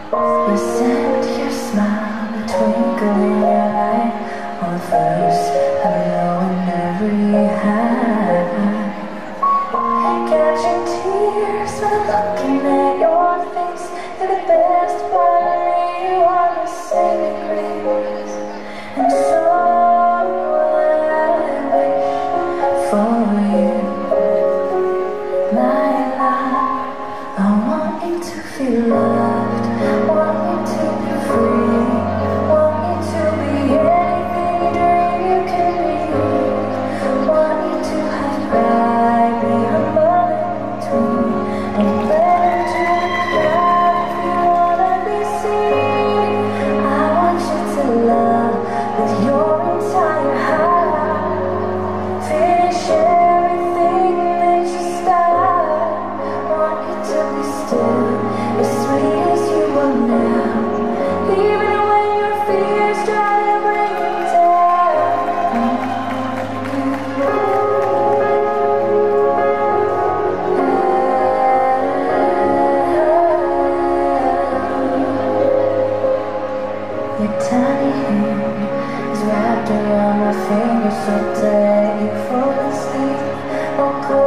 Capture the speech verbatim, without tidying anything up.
You sent your smile, a twinkle in your eye, on the first hello in every high. Catching tears when I'm looking at your face. You're the best part of me, you are my saving grace. And so I wait for you, my love. I want you to feel loved, want you to be free, want you to be anything you dream you can be, want you to have pride, be humble in between, and let into the crowd if you wanna be seen. I want you to love with your entire heart, finish everything that you start. Want you to be still, as sweet as you are now, even when your fears try to bring you down. Your tiny hand is wrapped around my finger so tight you fall asleep. Oh,